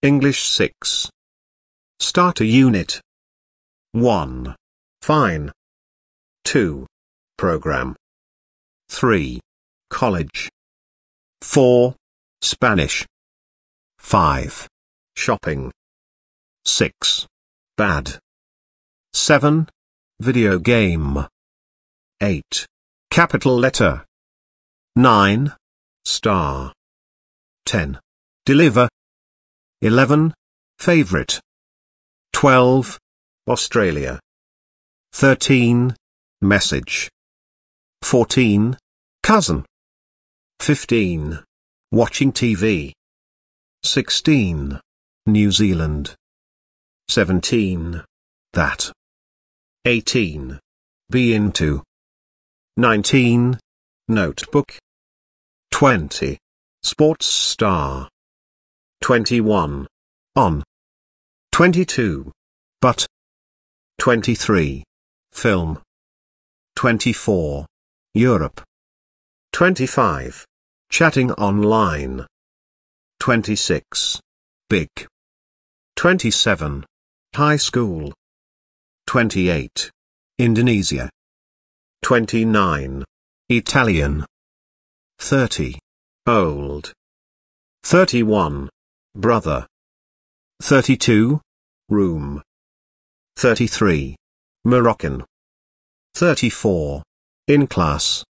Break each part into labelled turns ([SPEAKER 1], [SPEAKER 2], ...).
[SPEAKER 1] English 6. Starter Unit 1. Fine. 2. Program. 3. College. 4. Spanish. 5. Shopping. 6. Bad. 7. Video game. 8. Capital letter. 9. Star. 10. Deliver. 11. Favorite. 12. Australia. 13. Message. 14. Cousin. 15. Watching TV. 16. New Zealand. 17. That. 18. Be into. 19. Notebook. 20. Sports star. 21. On. 22. But. 23. Film. 24. Europe. 25. Chatting online. 26. Big. 27. High school. 28. Indonesia. 29. Italian. 30. Old. 31. Brother. 32. Room. 33. Moroccan. 34. In class.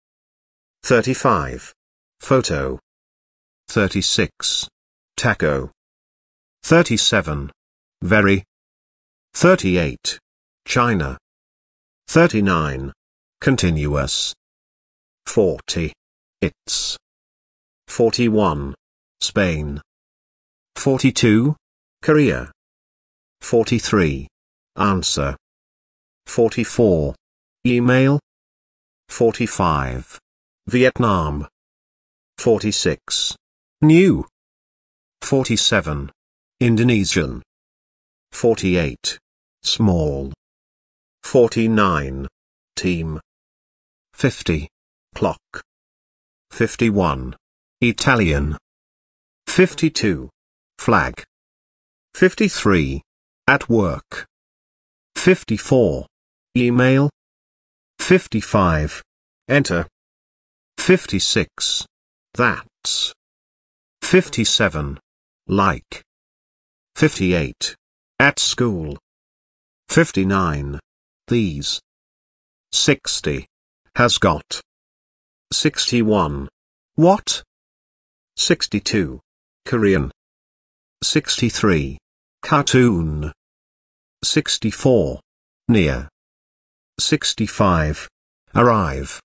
[SPEAKER 1] 35. Photo. 36. Taco. 37. Very. 38. China. 39. Continuous. 40. It's. 41. Spain. 42. Korea. 43. Answer. 44. Email. 45. Vietnam. 46. New. 47. Indonesian. 48. Small. 49. Team. 50. Clock. 51. Italian. 52. Flag. 53. At work. 54. Email. 55. Enter. 56. That's. 57. Like. 58. At school. 59. These. 60. Has got. 61. What? 62. Korean. 63. Cartoon. 64. Near. 65. Arrive.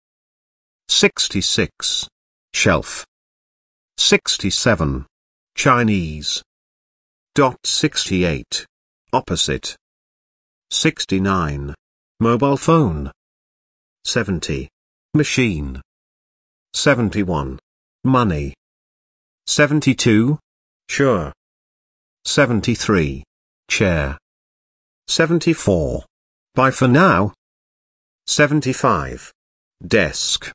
[SPEAKER 1] 66. Shelf. 67. Chinese. 68. Opposite. 69. Mobile phone. 70. Machine. 71. Money. 72. Sure. 73. Chair. 74. Bye for now. 75. Desk.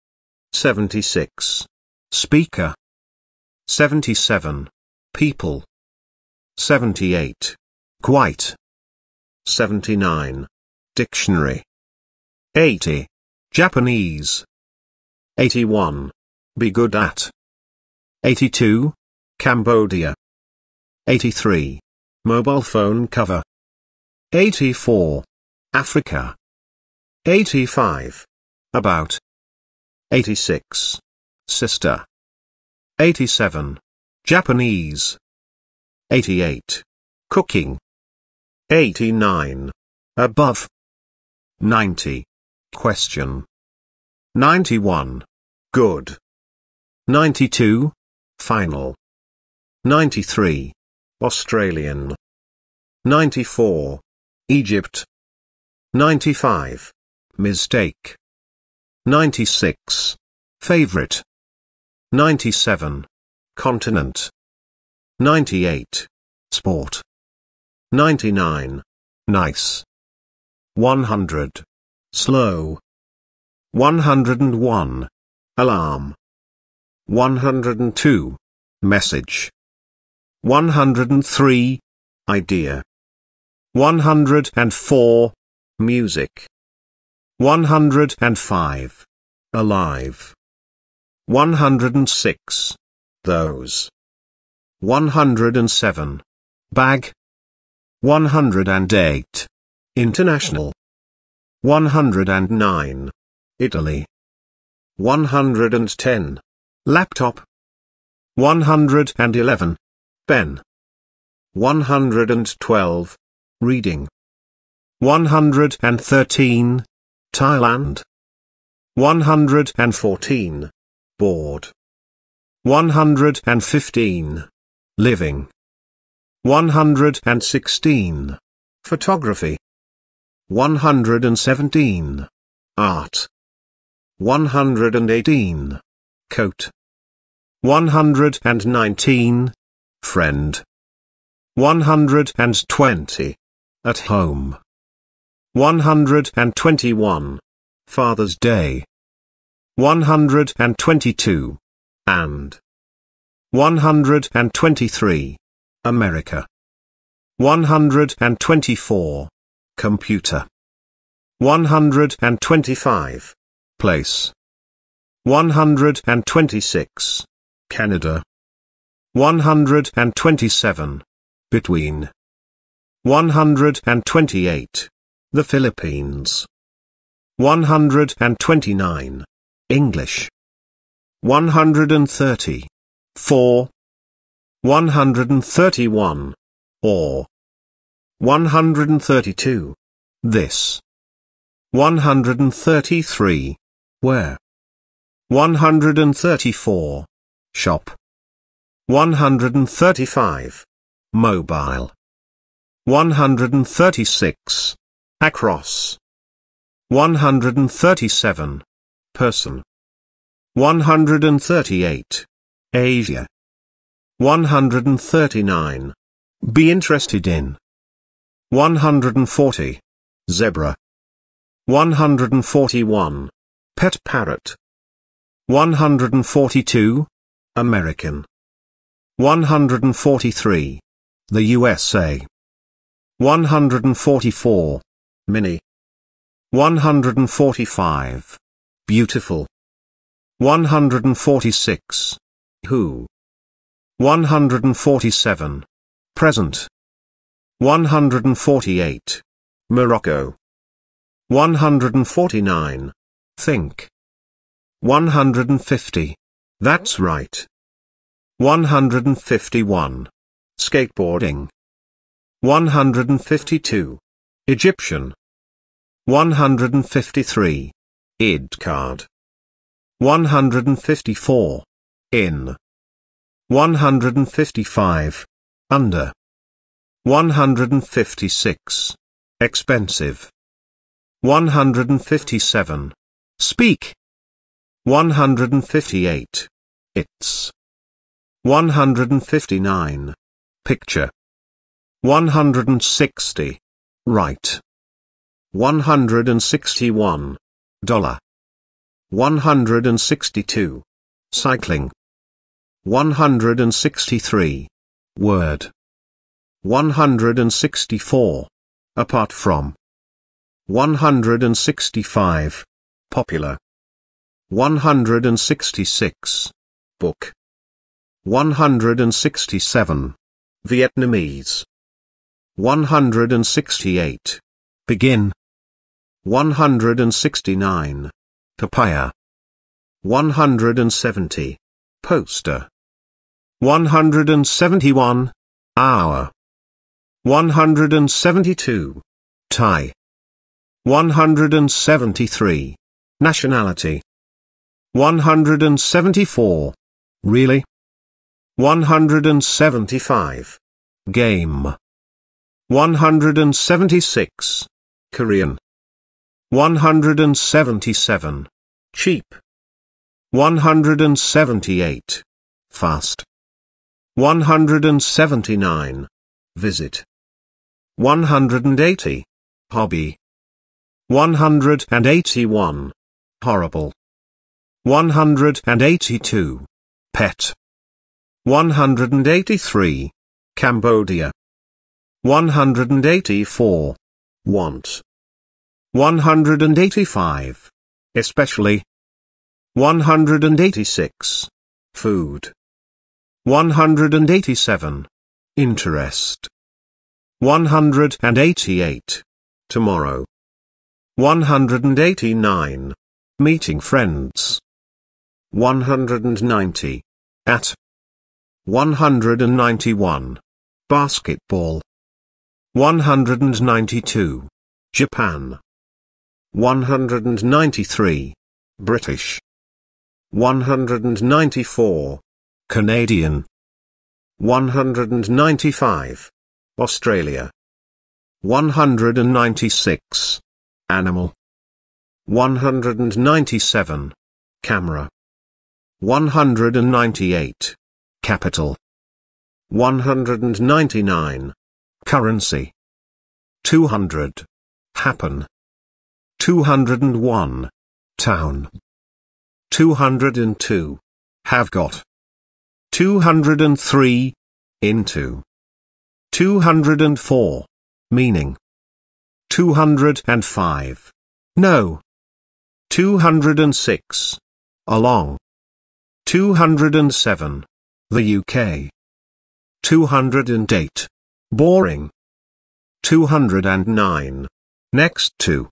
[SPEAKER 1] 76. Speaker. 77. People. 78. Quite. 79. Dictionary. 80. Japanese. 81. Be good at. 82. Cambodia. 83. Mobile phone cover. 84. Africa. 85. About. 86. Sister. 87. Japanese. 88. Cooking. 89. Above. 90. Question. 91. Good. 92. Final. 93. Australian. 94. Egypt. 95. Mistake. 96. Favorite. 97. Continent. 98. Sport. 99. Nice. 100. Slow. 101. Alarm. 102. Message. 103. Idea. 104. Music. 105. Alive. 106. Those. 107. Bag. 108. International. 109. Italy. 110. Laptop. 111. Pen. 112. Reading. 113. Thailand. 114. Bored. 115. Living. 116. Photography. 117. Art. 118. Coat. 119. Friend. 120. At home. 121. Father's Day. 122. And. 123. America. 124. Computer. 125. Place. 126. Canada. 127. Between. 128. The Philippines. 129. English. 130. 4. 131. Or. 132. This. 133. Where. 134. Shop. 135. Mobile. 136. Across. 137. Person. 138. Asia. 139. Be interested in. 140. Zebra. 141. Pet parrot. 142. American. 143. The USA. 144. Mini. 145. Beautiful. 146. Who. 147. Present. 148. Morocco. 149. Think. 150. That's right. 151. Skateboarding. 152. Egyptian. 153. ID card. 154. In. 155. Under. 156. Expensive. 157. Speak. 158. It's. 159. Picture. 160. Right. 161. Dollar. 162. Cycling. 163. Word. 164. Apart from. 165. Popular. 166. Book. 167. Vietnamese. 168. Begin. 169. Papaya. 170. Poster. 171. Hour. 172. Tie. 173. Nationality. 174. Really? 175. Game. 176. Korean. 177. Cheap. 178. Fast. 179. Visit. 180. Hobby. 181. Horrible. 182. Pet. 183. Cambodia. 184. Want. 185. Especially. 186. Food. 187. Interest. 188. Tomorrow. 189. Meeting friends. 190. At. 191. Basketball. 192. Japan. 193. British. 194. Canadian. 195. Australia. 196. Animal. 197. Camera. 198. Capital. 199. Currency. 200. Happen. 201. Town. 202. Have got. 203. Into. 204. Meaning. 205. No. 206. Along. 207. The UK. 208. Boring. 209. Next to.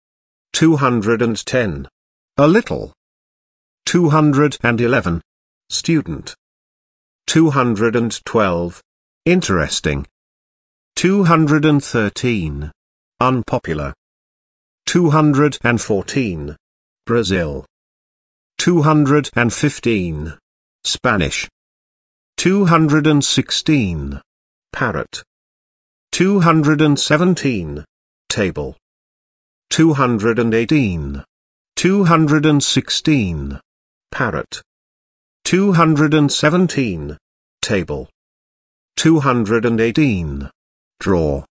[SPEAKER 1] 210. A little. 211. Student. 212. Interesting. 213. Unpopular. 214. Brazil. 215. Spanish. 216. Parrot. 217. Table. 218. 216. Parrot. 217. Table. 218. Draw.